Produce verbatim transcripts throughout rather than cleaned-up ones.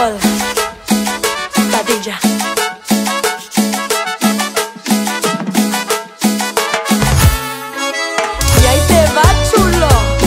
Nicole Padilla. Y ahí te va, chulo.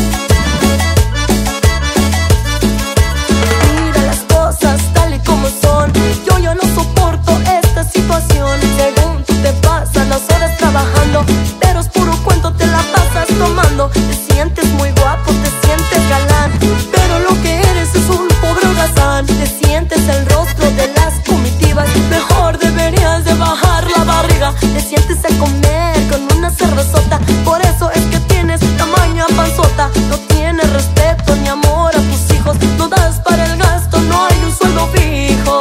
Mira las cosas tal y como son. Yo ya no soporto esta situación. Según tú te pasas las horas trabajando, pero es puro cuento, te la pasas tomando. Te sientes muy guapo, te sientes galán, pero lo que eres es un pobre holgazán. Te sientes el rostro de las comitivas, mejor deberías de bajar la barriga. Te sientes a comer con una cervezota, por eso es que tienes tamaña panzota. No tienes respeto ni amor a tus hijos, no das para el gasto, no hay un sueldo fijo.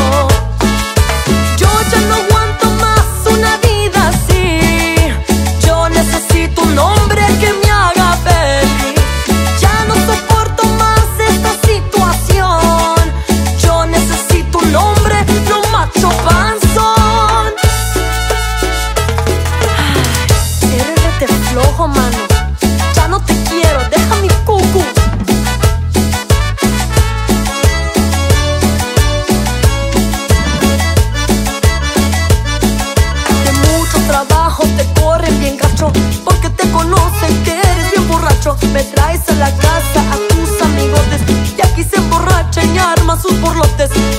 Yo ya no aguanto más una vida así. Yo necesito un hombre que me haga feliz. Ya no soporto más esta situación. Yo necesito un hombre, no macho panzón. Ay, eres rete flojo, mano. Ya no te quiero, deja mi cucu. De mucho trabajo te corren bien gacho, porque te conocen que eres bien borracho. Me traes a la casa a tus amigotes y aquí se emborrachan y arman sus borlotes.